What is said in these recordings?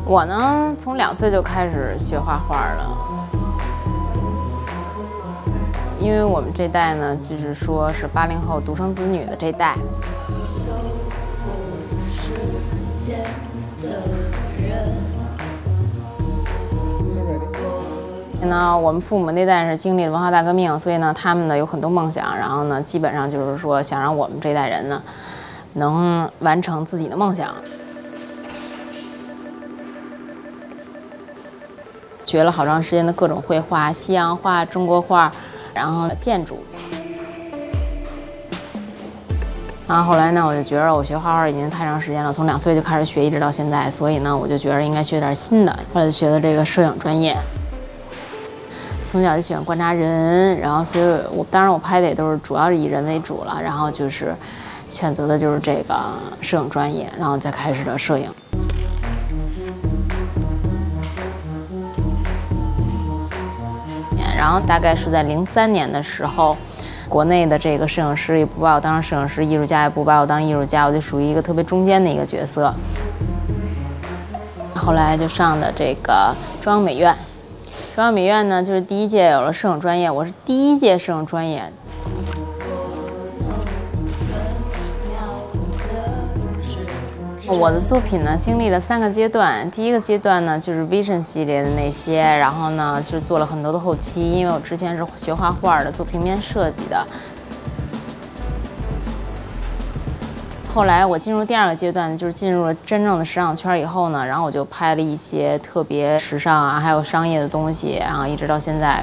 我呢，从2岁就开始学画画了，因为我们这代呢，就是说是80后独生子女的这代。呢，我们父母那代是经历了文化大革命，所以呢，他们呢有很多梦想，然后呢，基本上就是说想让我们这代人呢，能完成自己的梦想。学了好长时间的各种绘画，西洋画、中国画，然后建筑。然后后来呢，我就觉得我学画画已经太长时间了，从2岁就开始学，一直到现在，所以呢，我就觉得应该学点新的。后来就学的这个摄影专业。从小就喜欢观察人，然后所以当然我拍的也都是主要是以人为主了，然后就是选择的就是这个摄影专业，然后再开始的摄影。然后大概是在03年的时候，国内的这个摄影师也不把我当成摄影师，艺术家也不把我当艺术家，我就属于一个特别中间的一个角色。后来就上的这个中央美院。中央美院呢，就是第1届有了摄影专业，我是第1届摄影专业。我的作品呢，经历了3个阶段。第1个阶段呢，就是 Vision 系列的那些，然后呢，就是做了很多的后期，因为我之前是学画画的，做平面设计的。后来我进入第2个阶段，就是进入了真正的时尚圈以后呢，然后我就拍了一些特别时尚啊，还有商业的东西，然后一直到现在。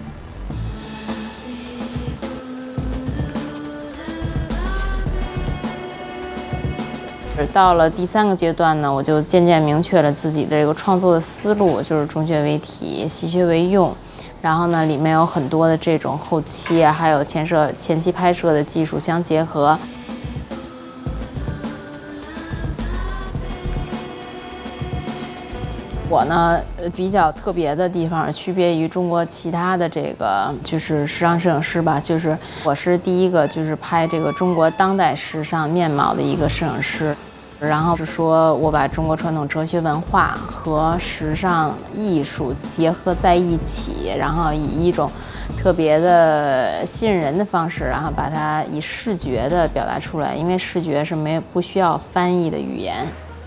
到了第3个阶段呢，我就渐渐明确了自己的这个创作的思路，就是中学为体，西学为用。然后呢，里面有很多的这种后期啊，还有前期拍摄的技术相结合。我呢，比较特别的地方，区别于中国其他的这个就是时尚摄影师吧，就是我是第1个就是拍这个中国当代时尚面貌的一个摄影师。然后是说我把中国传统哲学文化和时尚艺术结合在一起，然后以一种特别的吸引人的方式，然后把它以视觉的表达出来，因为视觉是不需要翻译的语言。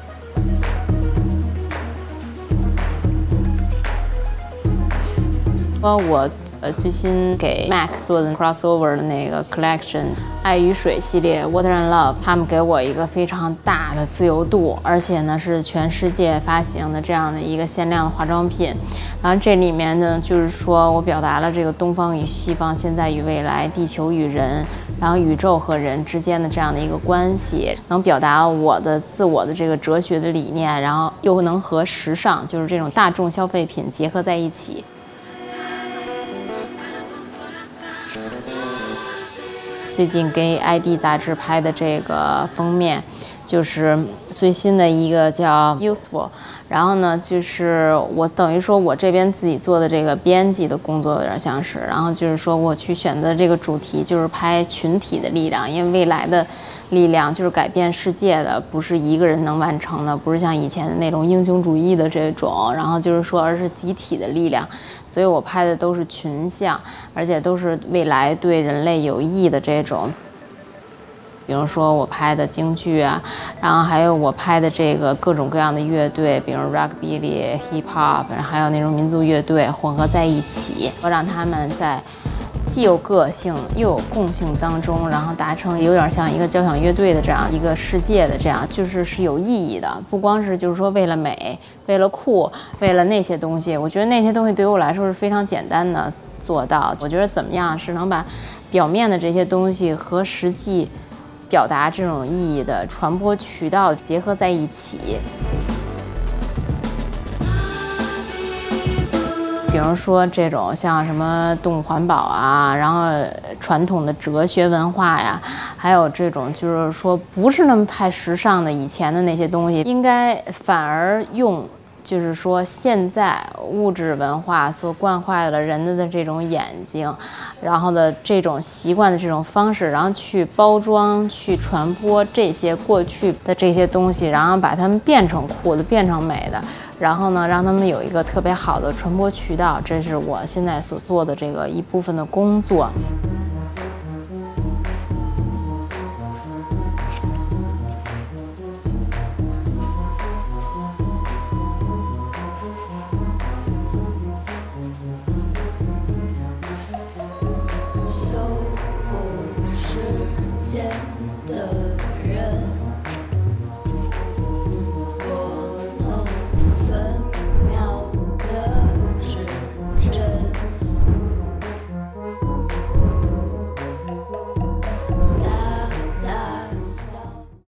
我最新给 MAC 做的 crossover 的那个 collection 爱与水系列 Water and Love， 他们给我一个非常大的自由度，而且呢是全世界发行的这样的一个限量的化妆品。然后这里面呢，就是说我表达了这个东方与西方、现在与未来、地球与人，然后宇宙和人之间的这样的一个关系，能表达我的自我的这个哲学的理念，然后又能和时尚，就是这种大众消费品结合在一起。最近给 ID 杂志拍的这个封面，就是最新的一个叫 Useful， 然后呢，就是我等于说我这边自己做的这个编辑的工作有点像是，然后就是说我去选择这个主题就是拍群体的力量，因为未来的力量就是改变世界的，不是一个人能完成的，不是像以前的那种英雄主义的这种，然后就是说而是集体的力量，所以我拍的都是群像，而且都是未来对人类有益的这种。比如说我拍的京剧啊，然后还有我拍的这个各种各样的乐队，比如 rockabilly、hip hop， 还有那种民族乐队混合在一起，我让他们在既有个性又有共性当中，然后达成有点像一个交响乐队的这样一个世界的这样，是有意义的，不光是就是说为了美、为了酷、为了那些东西。我觉得那些东西对于我来说是非常简单的做到。我觉得怎么样是能把表面的这些东西和实际表达这种意义的传播渠道结合在一起。比如说这种像什么动物环保啊，然后传统的哲学文化呀，还有这种就是说不是那么太时尚的以前的那些东西，应该反而用就是说现在物质文化所惯坏了人的这种眼睛，然后的这种习惯的这种方式，然后去包装、去传播这些过去的这些东西，然后把它们变成酷的、变成美的， 然后呢，让他们有一个特别好的传播渠道，这是我现在所做的这个一部分的工作。